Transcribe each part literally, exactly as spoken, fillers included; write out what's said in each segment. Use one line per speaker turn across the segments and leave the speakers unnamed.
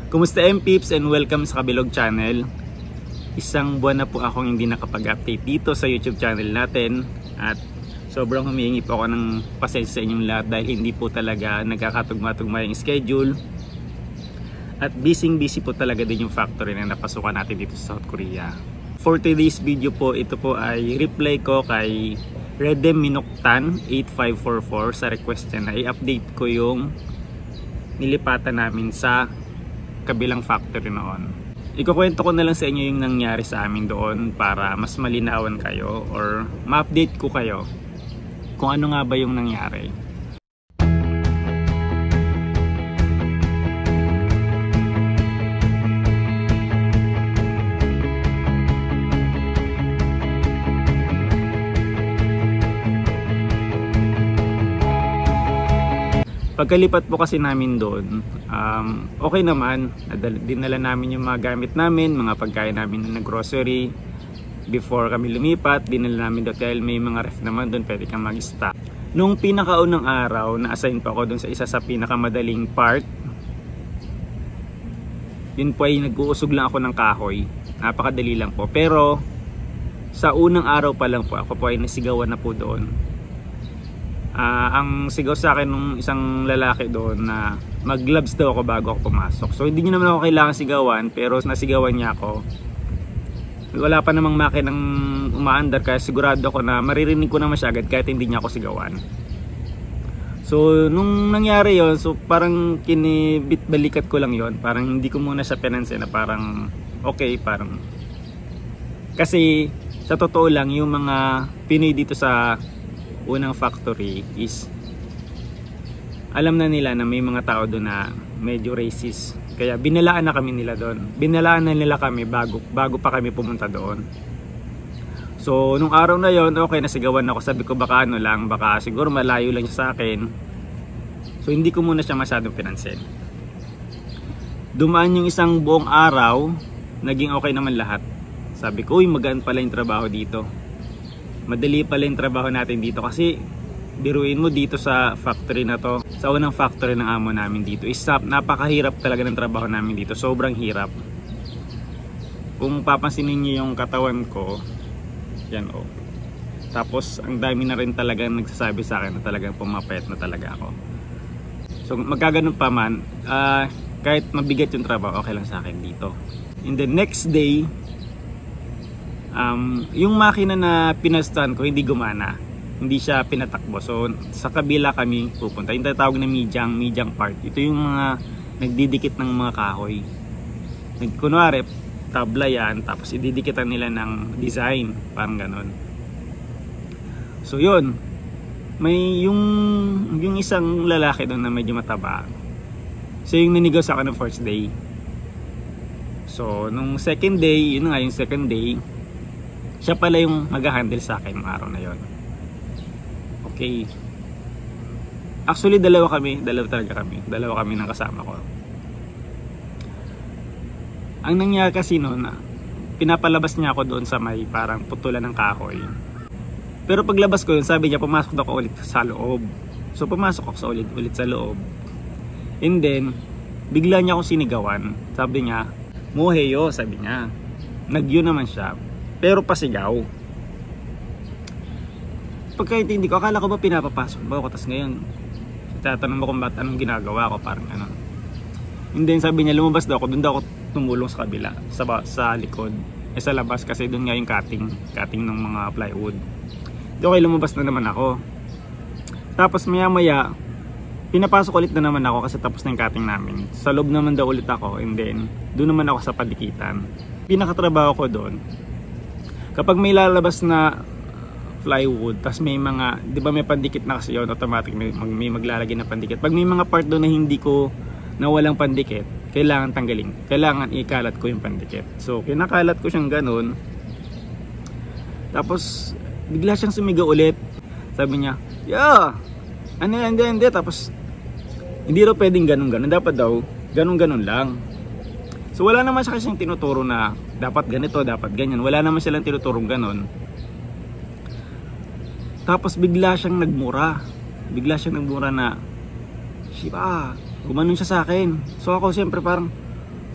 Kumusta M Peeps and welcome sa Kabilog Channel. Isang buwan na po akong hindi nakapag-update dito sa YouTube channel natin at sobrang humihingi po ako ng pasensya sa inyong lahat dahil hindi po talaga nagkakatugma-tugma yung schedule at busy busy po talaga din yung factory na napasukan natin dito sa South Korea. For today's video po, ito po ay reply ko kay Redem Minoktan eight five four four sa request niya na i-update ko yung nilipatan namin sa kabilang factory noon. Ikukwento ko na lang sa inyo yung nangyari sa amin doon para mas malinawan kayo or ma-update ko kayo kung ano nga ba yung nangyari. Pagkalipat po kasi namin doon, um, okay naman, dinala namin yung mga gamit namin, mga pagkain namin na grocery. Before kami lumipat, dinala namin doon dahil may mga ref naman doon, pwede kang mag-stock. Nung pinakaunang araw, na-assign pa ako doon sa isa sa pinakamadaling part. Yun po ay nag-uusog lang ako ng kahoy, napakadali lang po. Pero sa unang araw pa lang po, ako po ay nasigawan na po doon. Uh, ang sigaw sa akin nung isang lalaki doon na mag-gloves daw ako bago ako pumasok. So hindi niya naman ako kailangan sigawan, pero nasigawan niya ako. Wala pa namang makinang umaandar kaya sigurado ako na maririnig ko naman siya agad kahit hindi niya ako sigawan. So nung nangyari yon, so parang kinibit-balikat ko lang yon. Parang hindi ko muna siya pinansin na parang okay, parang kasi sa totoo lang yung mga Pinoy dito sa unang factory is alam na nila na may mga tao doon na medyo racist, kaya binalaan na kami nila doon, binalaan na nila kami bago, bago pa kami pumunta doon. So nung araw na yon, okay, nasigawan ako, sabi ko baka ano lang, baka siguro malayo lang siya sa akin, so hindi ko muna siya masyadong pinansin. Dumaan yung isang buong araw, naging okay naman lahat. Sabi ko, uy, magaan pala yung trabaho dito, madali pala yung trabaho natin dito. Kasi biruin mo dito sa factory na to, sa unang factory ng amo namin dito, is napakahirap talaga ng trabaho namin dito, sobrang hirap. Kung papansinin niyo yung katawan ko, yan o, oh. Tapos ang dami na rin talaga nagsasabi sa akin na talagang pumapayat na talaga ako. So magkaganon pa man, uh, kahit mabigat yung trabaho, okay lang sa akin dito. In the next day, Um, yung makina na pinastan ko hindi gumana, hindi siya pinatakbo. So sa kabila kami pupunta, yung tatawag na midyang, midyang part. Ito yung mga nagdidikit ng mga kahoy. Kunwari tabla yan, tapos ididikitan nila ng design, parang ganon. So yun, may yung, yung isang lalaki doon na medyo mataba, so yung nanigaw sa akin ng first day. So nung second day, yun nga yung second day, siya pala yung mag-handle sa akin ng araw na yon. Okay. Actually, dalawa kami. Dalawa talaga kami. Dalawa kami ng kasama ko. Ang nangyari kasi noon, pinapalabas niya ako doon sa may parang putulan ng kahoy. Pero paglabas ko yun, sabi niya, pumasok ako ulit sa loob. So, pumasok ako sa ulit, ulit sa loob. And then, bigla niya akong sinigawan. Sabi niya, Moheyo, sabi niya. Nagyo naman siya. Pero pasigaw. Pagkaintindi ko, akala ko ba pinapapasok ba ako? Tapos ngayon, tatanong mo kung ba't anong ginagawa ko, parang ano. And then sabi niya, lumabas daw ako, doon daw ako tumulong sa kabila, sa, sa likod. Eh sa labas kasi doon nga yung cutting, cutting ng mga plywood. Doon kayo lumabas na naman ako. Tapos maya maya, pinapasok ulit na naman ako kasi tapos na yung cutting namin. Sa loob naman daw ulit ako, and then doon naman ako sa padikitan. Pinakatrabaho ko doon, kapag may lalabas na plywood, tas may mga, di ba may pandikit na kasi yun, automatic may, may maglalagay na pandikit. Pag may mga part doon na hindi ko, na walang pandikit, kailangan tanggalin, kailangan ikalat ko yung pandikit. So kinakalat ko siyang ganun, tapos bigla siyang sumigaw ulit. Sabi niya, yeah, ano yan, hindi, hindi. Tapos hindi daw pwedeng ganun ganun, dapat daw ganun ganun lang. So wala naman siya kasing tinuturo na dapat ganito, dapat ganyan. Wala naman silang tinuturong ganon. Tapos bigla siyang nagmura. Bigla siyang nagmura na, Shiba, gumanon siya sa akin. So ako siyempre parang,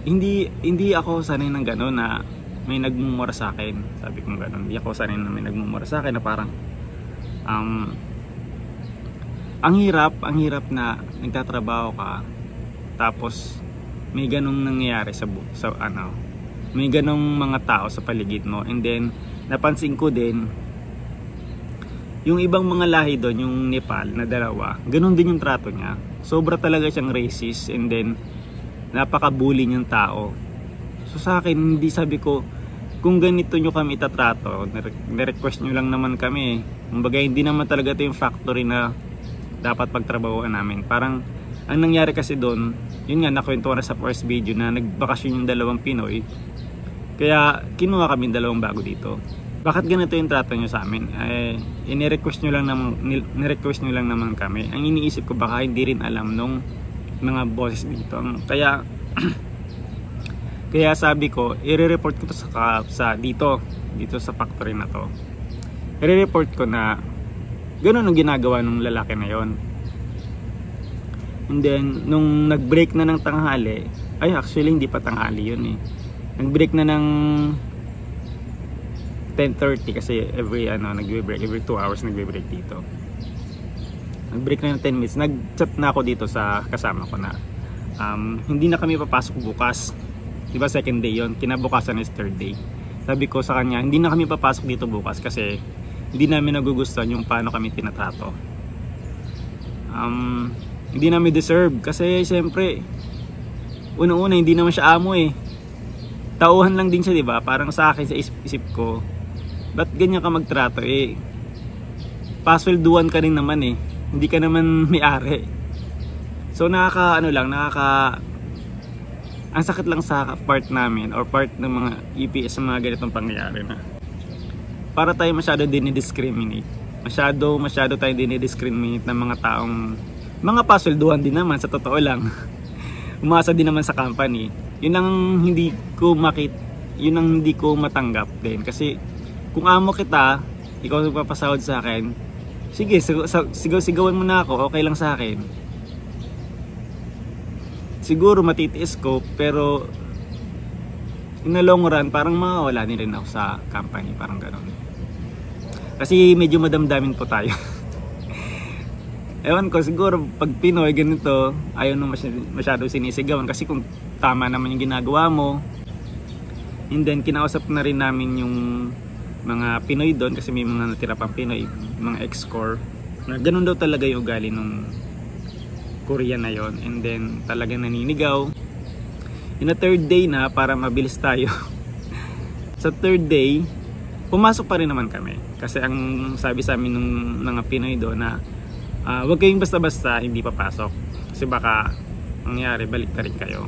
hindi hindi ako sanay ng gano'n na may nagmumura sa akin. Sabi ko gano'n, hindi ako sanay na may nagmumura sa akin na parang um, ang hirap, ang hirap na nagtatrabaho ka tapos may ganong nangyayari sa, sa ano, may ganong mga tao sa paligid mo. And then napansin ko din yung ibang mga lahi doon, yung Nepal na dalawa, ganun din yung trato niya. Sobra talaga siyang racist, and then napaka-bully niyang tao. So sa akin, hindi, sabi ko, kung ganito nyo kami itatrato, nirequest nyo lang naman kami. Kumbaga, hindi naman talaga ito yung factory na dapat pagtrabahoan namin. Parang ang nangyari kasi doon, yun nga, nakwento ko na sa first video na nagbakasyon yung dalawang Pinoy. Kaya kinuha kami dalawang bago dito. Bakit ganito yung trato nyo sa amin? Eh, inirequest nyo lang naman, nirequest nyo lang naman kami. Ang iniisip ko, baka hindi rin alam nung mga bosses dito. Kaya kaya sabi ko, i-report ko to sa, sa dito, dito sa factory na to. I-report ko na ganun ang ginagawa ng lalaki na yon. And then nung nag-break na ng tanghali, ay actually hindi pa tanghali yun eh. Nag-break na ng ten thirty kasi every ano nagbe-break, every two hours nagbe-break dito. Nag-break na ng ten minutes. Nag-chat na ako dito sa kasama ko na um, hindi na kami papasok bukas. Diba second day yon, kinabukasan is third day. Sabi ko sa kanya, hindi na kami papasok dito bukas kasi hindi namin nagugustuhan yung paano kami tinatrato. Um, hindi namin deserve kasi siyempre una-una hindi naman siya amo eh. Tauhan lang din siya, diba? Parang sa akin, sa isip ko, ba't ganyan ka magtrato eh? Paswelduan ka rin naman eh. Hindi ka naman may-ari. So nakaka ano lang, nakaka ang sakit lang sa part namin or part ng mga E P S sa mga ganitong pangyayari na para tayo masyado dinidiscriminate. Masyado, masyado tayo dinidiscriminate ng mga taong mga paswelduhan din naman sa totoo lang. Umasa din naman sa company. Yun ang hindi ko makit, yun ang hindi ko matanggap din kasi kung amo kita, ikaw nagpapasahod sa akin, sige, sigaw-sigawan mo na ako, okay lang sa akin. Siguro matitiis ko, pero in the long run, parang mawawala din rin ako sa company, parang gano'n. Kasi medyo madamdamin po tayo. Ewan ko, siguro pag Pinoy ganito, ayaw nung masyado sinisigawan kasi kung tama naman yung ginagawa mo. And then kinausap na rin namin yung mga Pinoy doon kasi may mga natira pang Pinoy, mga ex-core, na ganun daw talaga yung ugali nung Korean na yon. And then talagang naninigaw. In the third day na, para mabilis tayo, sa third day pumasok pa rin naman kami kasi ang sabi sa amin ng mga Pinoy doon na uh, huwag kayong basta-basta hindi papasok kasi baka nangyari balik ka rin kayo.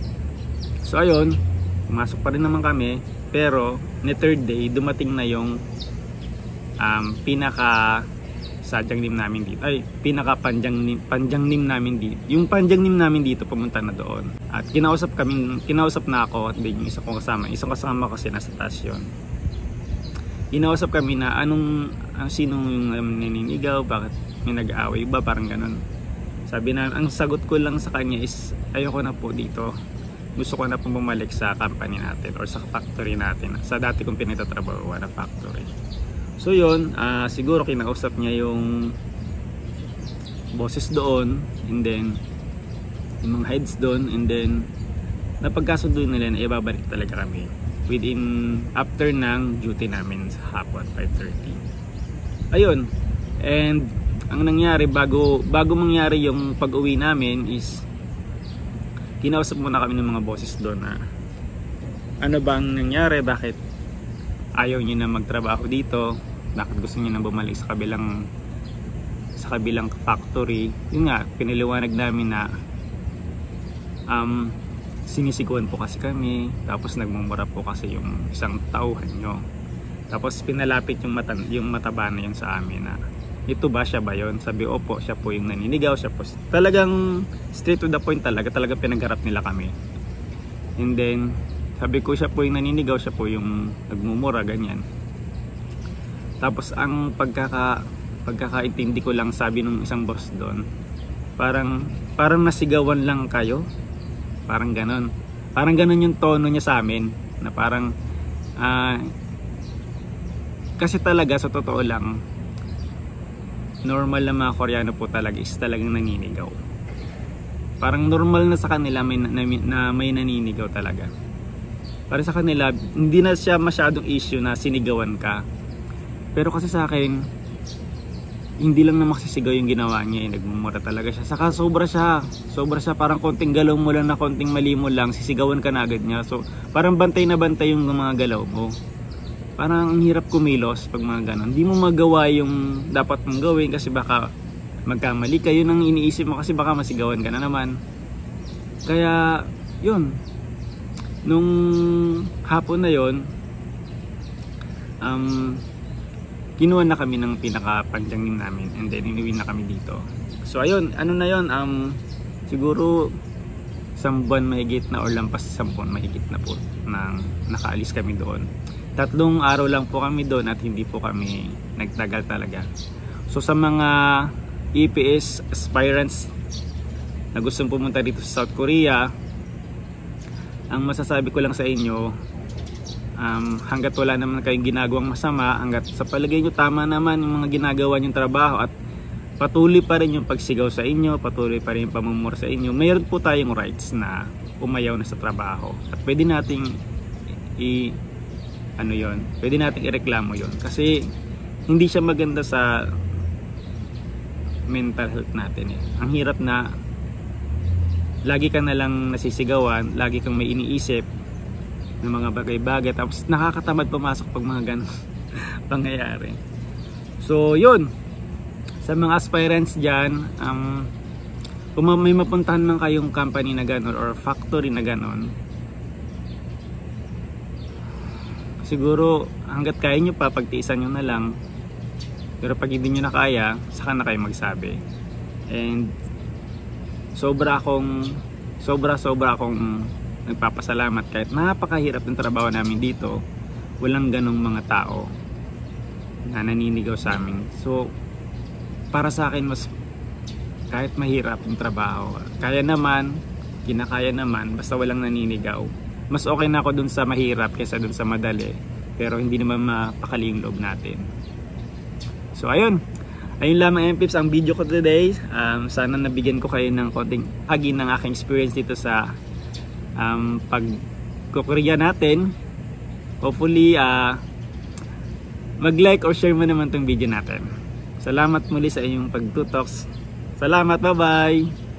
So ayun, pumasok pa rin naman kami, pero ni third day dumating na yung um, pinaka sadyang nim namin dito, ay pinaka panjang nim, panjang nim namin dito, yung panjang nim namin dito pumunta na doon at kinausap kami, kinausap na ako at din yung isa kong kasama, isang kasama kasi nasa taas yun. Kinausap kami na anong, ang sino yung um, naninigaw, bakit may nag-aaway ba, parang ganun. Sabi na, ang sagot ko lang sa kanya is ayoko na po dito, gusto ko na po bumalik sa company natin or sa factory natin, sa dati kong pinagtatrabaho na factory. So yun, uh, siguro kinausap niya yung bosses doon, and then yung mga heads doon, and then napagkasundo nila na ibabalik talaga kami within, after ng duty namin sa hapon, five thirty. Ayun, and ang nangyari bago, bago mangyari yung pag-uwi namin is kinausap muna kami ng mga bosses doon na ano bang nangyari, bakit ayaw niyo na magtrabaho dito, bakit gusto niyo na bumalik sa kabilang sa kabilang factory. Yun nga, piniliwanag namin na um, sinisiguan po kasi kami, tapos nagmumura po kasi yung isang tauhan nyo, tapos pinalapit yung, mata, yung mataba na yun sa amin na ito ba, siya ba yun? Sabi, opo, siya po yung naninigaw, siya po. Talagang straight to the point talaga, talaga pinagharap nila kami. And then sabi ko, siya po yung naninigaw, siya po yung nagmumura, ganyan. Tapos ang pagkaka pagkakaintindi ko lang, sabi nung isang boss doon, parang parang nasigawan lang kayo, parang ganon. Parang ganun yung tono niya sa amin, na parang uh, kasi talaga sa totoo lang, normal na mga Koreano po talaga is talagang naninigaw. Parang normal na sa kanila may, na, na may naninigaw talaga. Para sa kanila, hindi na siya masyadong issue na sinigawan ka. Pero kasi sa akin, hindi lang na maksisigaw yung ginawa niya, eh, nagmumura talaga siya. Saka sobra siya, sobra siya, parang konting galaw mo lang na konting mali mo lang, sisigawan ka na agad niya. So, parang bantay na bantay yung mga galaw mo. Parang ang hirap kumilos pag mga ganon. Hindi mo magawa yung dapat mong gawin kasi baka magkamali ka. Yun ang iniisip mo kasi baka masigawan ka na naman. Kaya, yun. Nung hapon na yon, um, kinuha na kami ng pinaka-pangjangin namin and then inuwi na kami dito. So ayun, ano na yon, um, siguro isang buwan mahigit na or lampas isang buwan mahigit na po nang nakaalis kami doon. Tatlong araw lang po kami doon at hindi po kami nagtagal talaga. So sa mga E P S aspirants na gustong pumunta dito sa South Korea, ang masasabi ko lang sa inyo, um, hanggat wala naman kayong ginagawang masama, hanggat sa palagay nyo tama naman yung mga ginagawa nyong trabaho at patuloy pa rin yung pagsigaw sa inyo, patuloy pa rin yung pamumura sa inyo, mayroon po tayong rights na umayaw na sa trabaho at pwede nating i ano yon, pwede nating ireklamo yon kasi hindi siya maganda sa mental health natin eh. Ang hirap na lagi ka na lang nasisigawan, lagi kang may iniisip ng mga bagay-bagay, tapos nakakatamad pumasok pag mga ganun pangyayari. So yun, sa mga aspirants dyan, um, kung may mapuntahan man kayong company na gano'n or factory na gano'n, siguro hanggat kaya nyo pa, pagtiisan nyo na lang. Pero pag hindi nyo na kaya, saka na kayo magsabi. And sobra akong sobra sobra akong nagpapasalamat kahit napakahirap ng trabaho namin dito, walang ganong mga tao na naninigaw sa amin. So para sa akin, mas kahit mahirap yung trabaho, kaya naman, kinakaya naman, basta walang naninigaw. Mas okay na ako dun sa mahirap kaysa dun sa madali, pero hindi naman mapakali yung loob natin. So ayun, ayun lamang M Pips ang video ko today. Um, sana nabigyan ko kayo ng konting hagi ng aking experience dito sa um, pag-Korea natin. Hopefully, uh, mag-like or share mo naman tong video natin. Salamat muli sa inyong pagtutok. Salamat, bye bye!